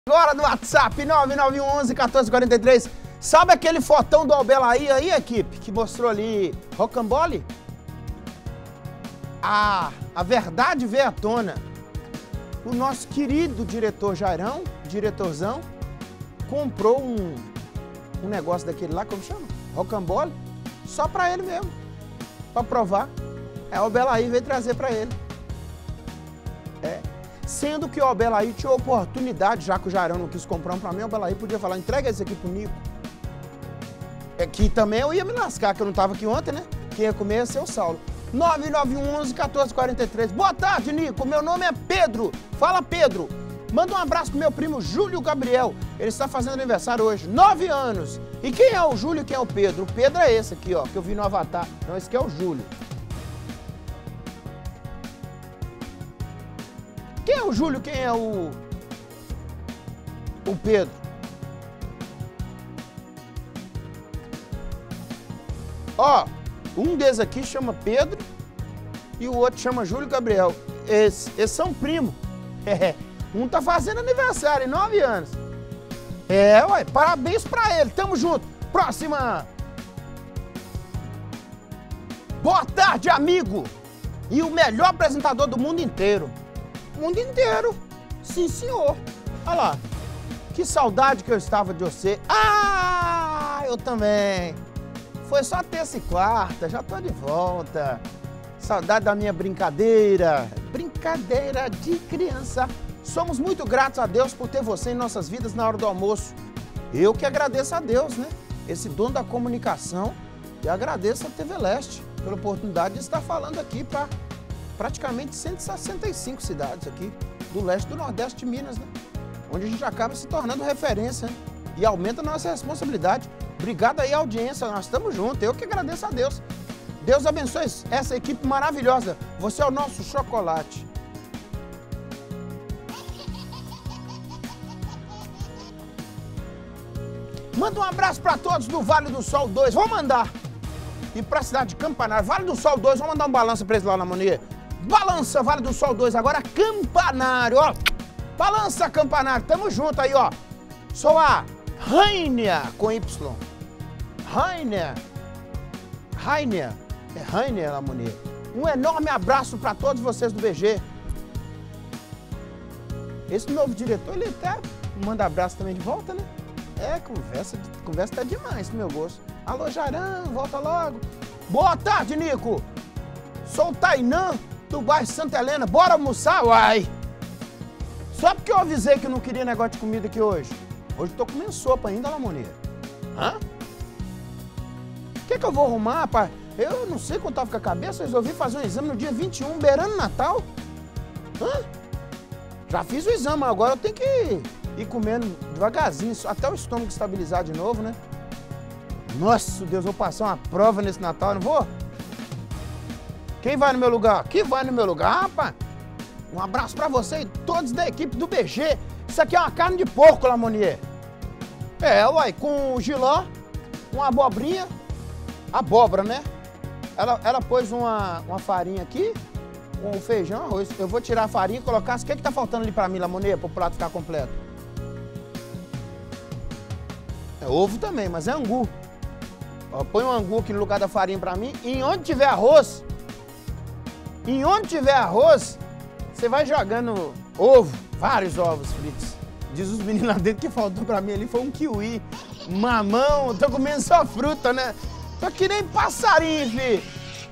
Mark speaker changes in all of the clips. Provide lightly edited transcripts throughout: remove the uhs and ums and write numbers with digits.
Speaker 1: Agora no WhatsApp, 9911-1443. Sabe aquele fotão do Albelaí aí, equipe, que mostrou ali rocambole? A verdade veio à tona. O nosso querido diretor Jairão, diretorzão, comprou um negócio daquele lá, como chama? Rocambole, só pra ele mesmo, pra provar. Aí o Albelaí veio trazer pra ele. Sendo que o Albelaí tinha oportunidade, já que o Jairão não quis comprar um pra mim, o Albelaí podia falar, entrega esse aqui pro Nico. É que também eu ia me lascar, que eu não tava aqui ontem, né? Quem ia comer ia ser o Saulo. 9911-1443. Boa tarde, Nico. Meu nome é Pedro. Fala, Pedro. Manda um abraço pro meu primo Júlio Gabriel. Ele está fazendo aniversário hoje, 9 anos. E quem é o Júlio e quem é o Pedro? O Pedro é esse aqui, ó, que eu vi no Avatar. Não, esse aqui é o Júlio. Quem é o Júlio? Quem é o Pedro? Ó, um desses aqui chama Pedro e o outro chama Júlio Gabriel. Eles são primos. Um tá fazendo aniversário, 9 anos. Ué, parabéns pra ele. Tamo junto. Próxima. Boa tarde, amigo. E o melhor apresentador do mundo inteiro. Mundo inteiro. Sim, senhor. Olha lá. Que saudade que eu estava de você. Ah, eu também. Foi só terça e quarta, já tô de volta. Saudade da minha brincadeira. Brincadeira de criança. Somos muito gratos a Deus por ter você em nossas vidas na hora do almoço. Eu que agradeço a Deus, né? Esse dono da comunicação. E agradeço a TV Leste pela oportunidade de estar falando aqui para praticamente 165 cidades aqui do leste do nordeste de Minas, né? Onde a gente acaba se tornando referência, né? E aumenta a nossa responsabilidade. Obrigado aí, audiência, nós estamos juntos. Eu que agradeço a Deus. Deus abençoe essa equipe maravilhosa. Você é o nosso chocolate. Manda um abraço para todos do Vale do Sol 2. Vou mandar. E para a cidade de Campanário. Vale do Sol 2, vamos mandar um balança para eles lá na Harmonia. Balança, Vale do Sol 2, agora Campanário, ó. Balança, Campanário, tamo junto aí, ó. Sou a Rainer, com Y. Rainer. É Rainer, Harmonia. Um enorme abraço para todos vocês do BG. Esse novo diretor, ele até manda abraço também de volta, né? Conversa tá demais pro meu gosto. Alô, Jairão, volta logo. Boa tarde, Nico. Sou o Tainã, do bairro Santa Helena. Bora almoçar? Uai. Só porque eu avisei que eu não queria negócio de comida aqui hoje. Hoje eu tô comendo sopa ainda, Lamonia. Hã? O que eu vou arrumar, rapaz? Eu não sei quanto tava com a cabeça, resolvi fazer um exame no dia 21, beirando Natal. Hã? Já fiz o exame, agora eu tenho que ir comendo devagarzinho, até o estômago estabilizar de novo, né? Nossa, Deus, vou passar uma prova nesse Natal, não vou? Quem vai no meu lugar? Quem vai no meu lugar, rapaz? Um abraço pra você e todos da equipe do BG. Isso aqui é uma carne de porco, Lamonier. Uai, com giló, uma abobrinha, abóbora, né? Ela pôs uma farinha aqui, com feijão, arroz. Eu vou tirar a farinha e colocar... O que tá faltando ali pra mim, Lamonier, pro prato ficar completo? É ovo também, mas é angu. Ó, põe um angu aqui no lugar da farinha pra mim. E onde tiver arroz, você vai jogando ovo, vários ovos fritos. Diz os meninos lá dentro que faltou pra mim ali foi um kiwi, mamão, tô comendo só fruta, né? Tô que nem passarinho, filho.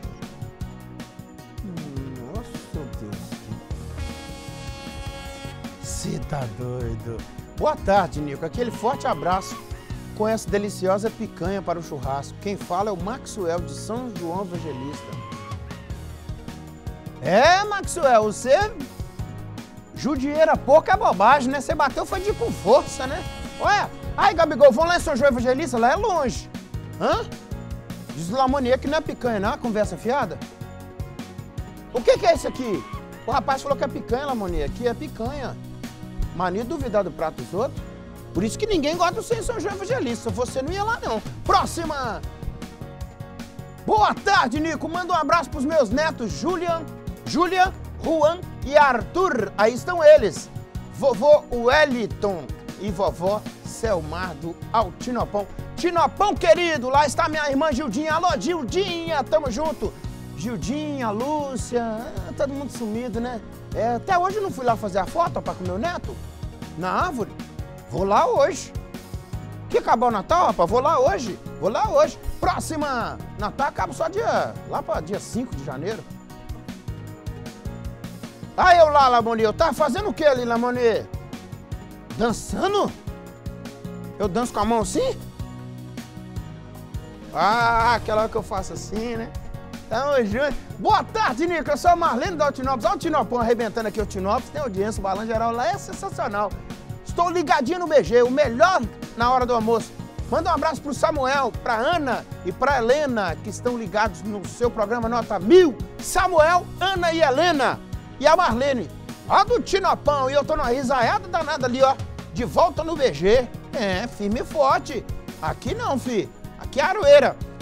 Speaker 1: Nossa, Deus. Você tá doido. Boa tarde, Nico. Aquele forte abraço com essa deliciosa picanha para o churrasco. Quem fala é o Maxwell, de São João Evangelista. Maxwell, você... Judieira pouco é bobagem, né? Você bateu foi de com força, né? Olha, aí, Gabigol, vamos lá em São João Evangelista? Lá é longe. Hã? Diz o Lamonia que não é picanha, não é uma conversa fiada? O que é isso aqui? O rapaz falou que é picanha, Lamonia. Aqui é picanha. Mania de duvidar do prato dos outros. Por isso que ninguém gosta do São João Evangelista. Você não ia lá, não. Próxima! Boa tarde, Nico. Manda um abraço pros meus netos, Júlia, Juan e Arthur. Aí estão eles. Vovô Wellington e vovó Selmar do Altinopão. Tinopão querido, lá está minha irmã Gildinha. Alô, Gildinha, tamo junto. Gildinha, Lúcia, todo mundo sumido, né? Até hoje eu não fui lá fazer a foto para com meu neto, na árvore. Vou lá hoje. Que acabou o Natal, rapaz? Vou lá hoje. Próxima Natal acaba só lá para dia 5 de janeiro. Aí eu lá, Lamoni, eu tava fazendo o que ali, Lamoni? Dançando? Eu danço com a mão assim? Ah, aquela hora que eu faço assim, né? Tamo junto. Boa tarde, Nico. Eu sou a Marlene da Altinópolis. Olha o Tinopão arrebentando aqui, Altinópolis. Tem audiência, o Balanço Geral lá é sensacional. Estou ligadinho no BG, o melhor na hora do almoço. Manda um abraço pro Samuel, pra Ana e pra Helena, que estão ligados no seu programa Nota 1000. Samuel, Ana e Helena. E a Marlene, ó do Tinopão. E eu tô numa risaiada danada ali, ó. De volta no BG. Firme e forte. Aqui não, fi. Aqui é Aroeira.